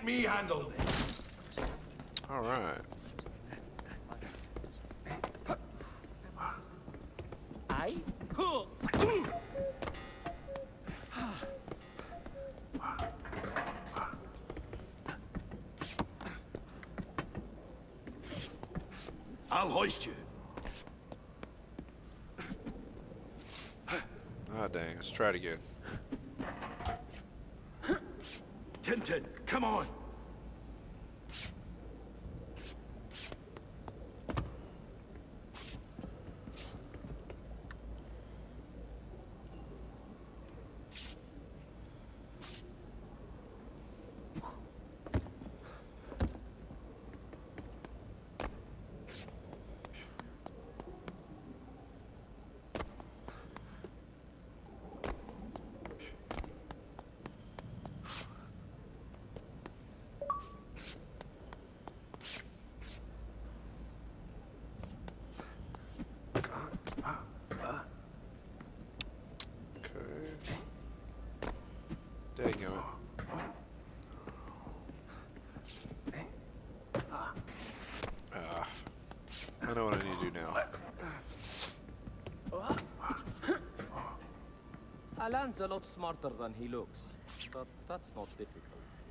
me handle this. All right. Aye? I'll hoist you. Ah, dang. Let's try it again. Tintin, come on. Dang it. I know what I need to do now. Alan's a lot smarter than he looks, but that's not difficult.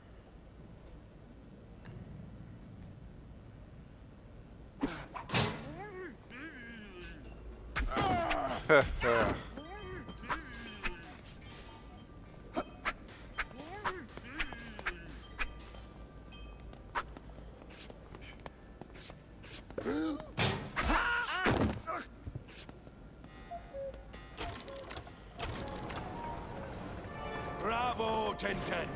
Bravo, Tintin.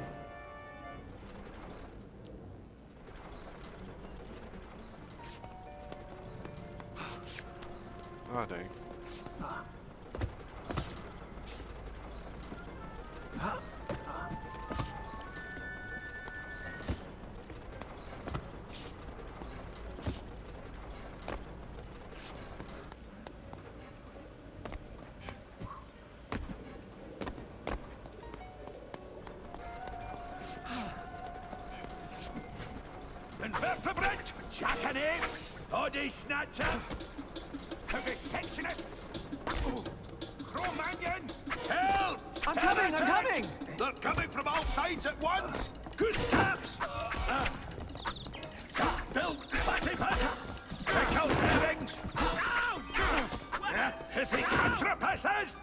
Ah, dang. Invertebrate, jackanapes, body snatcher, vivisectionists, Cro-Magnon, help! I'm coming, I'm coming! They're coming from all sides at once! Goose caps! Built platypus! Pickled herrings! Pithecanthropuses!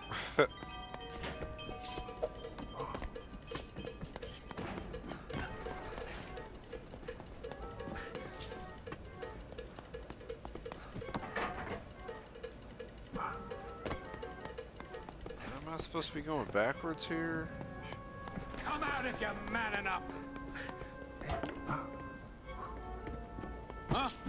Am I supposed to be going backwards here? Come out if you're man enough! Huh?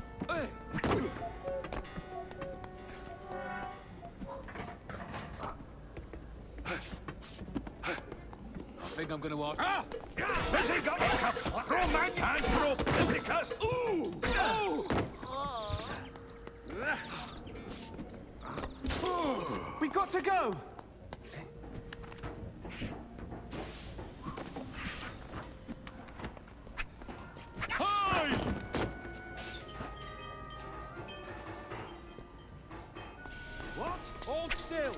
I think I'm gonna walk. Ah! Busy got it! Cro-Magnon and Cro-Pithecus! Ooh! Ooh! We got to go! What? Hold still!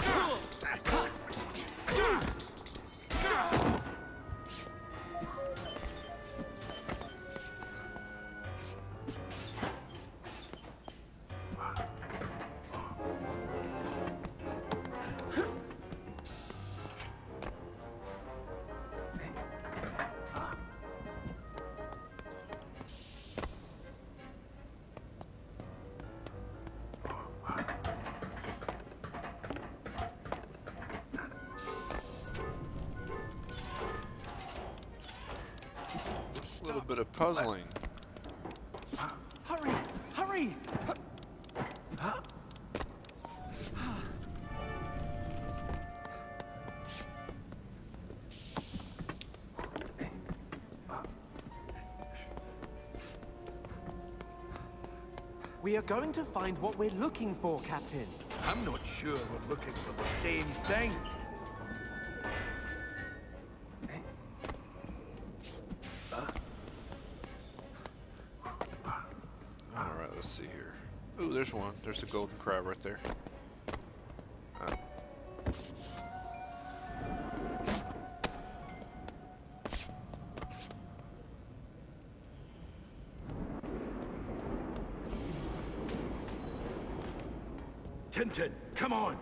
A little bit of puzzling. Hurry! Hurry! We are going to find what we're looking for, Captain. I'm not sure we're looking for the same thing. let's see here. Ooh, there's one. There's a golden crab right there. Tintin, come on!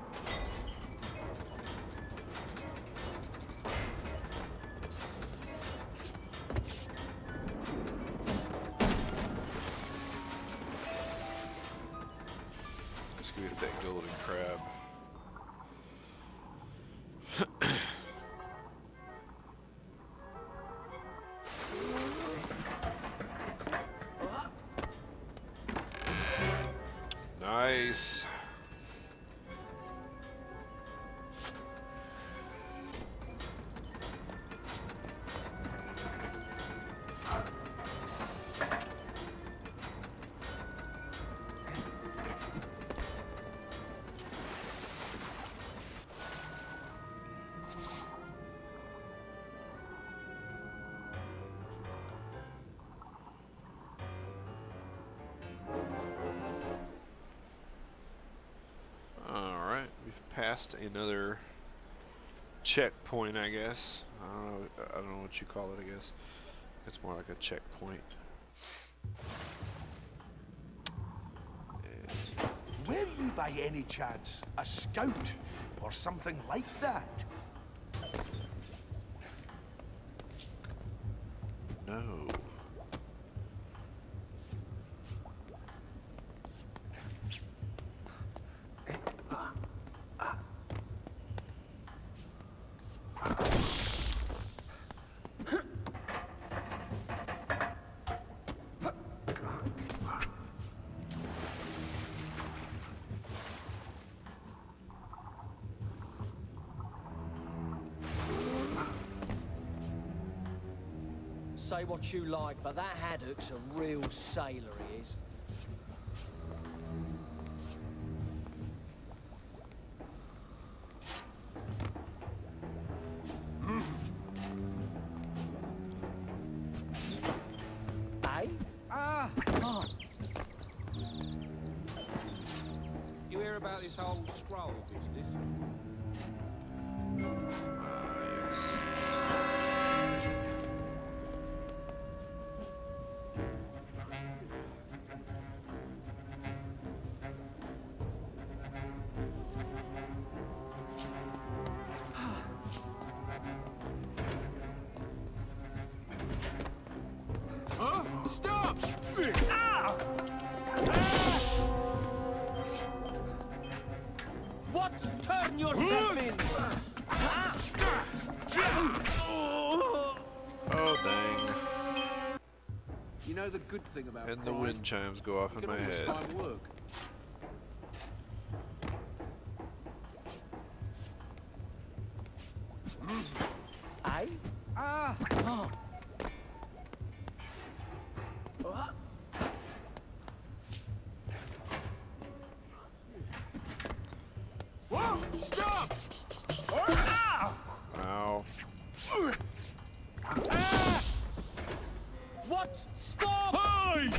Let's go get that golden crab. Nice. Past another checkpoint, I guess. I don't know what you call it. I guess it's more like a checkpoint. Were you by any chance a scout or something like that? No. Say what you like, but that haddock's a real sailor, he is. Eh? Ah! Oh. You hear about this whole scroll business? Yes. Huh? Stop! Ah! What? Turn yourself in! Oh dang! You know the good thing about And the crime? wind chimes go off You in can my always head. find work. Eh? Ah! Oh. Whoa! Stop! Ah! Ow! Ah! What? Stop! Hey!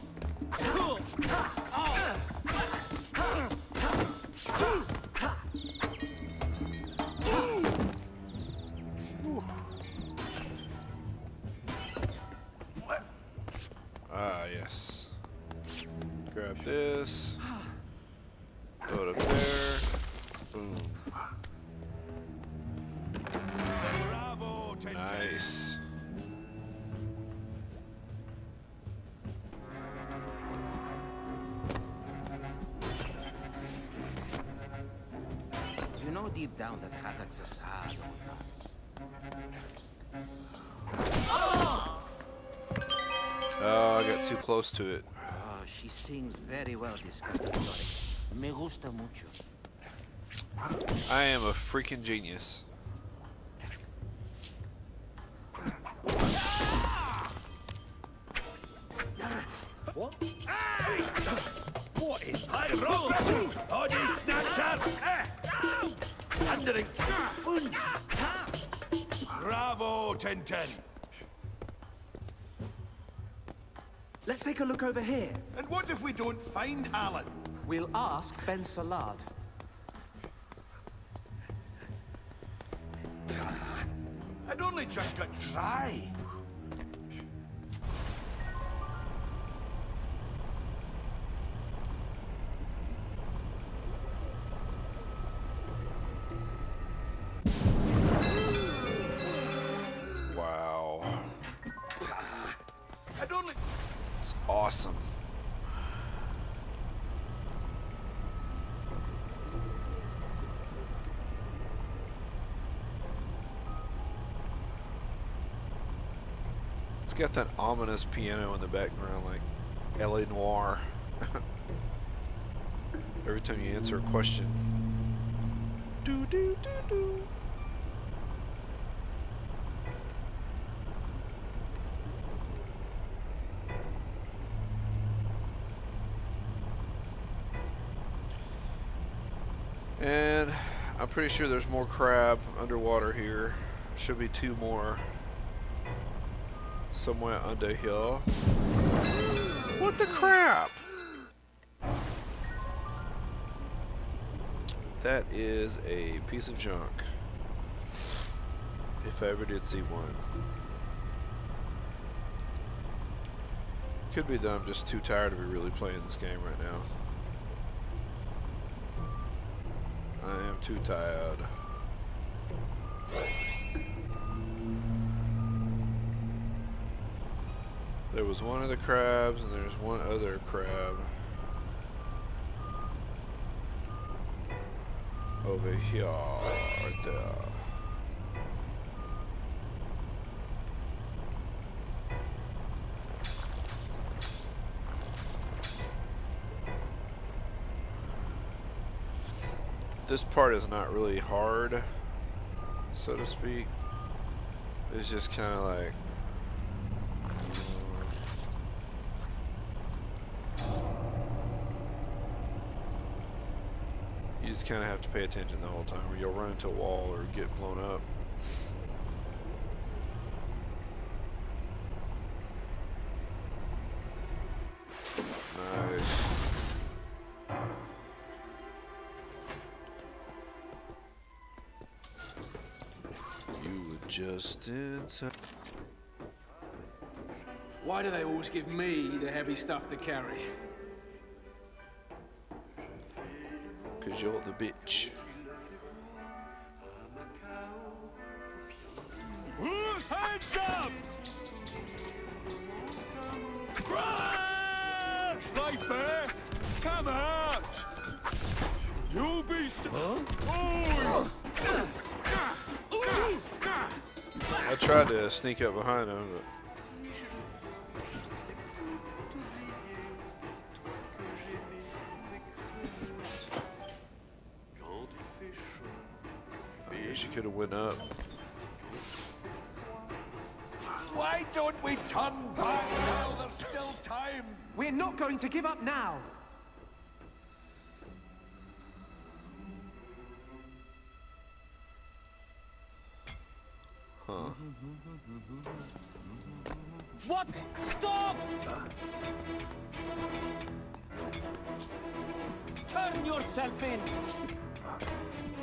Ah, yes. Grab this. Throw it up there. Boom. Bravo, Tintin! Nice. You know deep down that haddocks are sad. Oh, I got too close to it. Oh, she sings very well, this cantautora. Me gusta mucho. I am a freaking genius. What? What is... Hi, Robert! Oddy Snatcher! Thundering typhoon! Bravo, Tintin! Let's take a look over here. And what if we don't find Alan? We'll ask Ben Salad. I'd only just got dry. Wow. I'd only... It's awesome. It's got that ominous piano in the background, like L.A. Noire. Every time you answer a question. Do do do do. And I'm pretty sure there's more crab underwater here. Should be 2 more. Somewhere under here. What the crap? That is a piece of junk. If I ever did see one. Could be that I'm just too tired to be really playing this game right now. I am too tired. There was one of the crabs and there's one other crab over here, right there. This part is not really hard, so to speak. It's just kind of like you just kind of have to pay attention the whole time, or you'll run into a wall or get blown up. Nice. Just in time. Why do they always give me the heavy stuff to carry? Cause you're the bitch. Hands up! Run! Play fair! Come out! You'll be so... Huh? I tried to sneak up behind him, but I guess you could have went up. Why don't we turn back while there's still time? We're not going to give up now. Huh. What? Stop! Turn yourself in!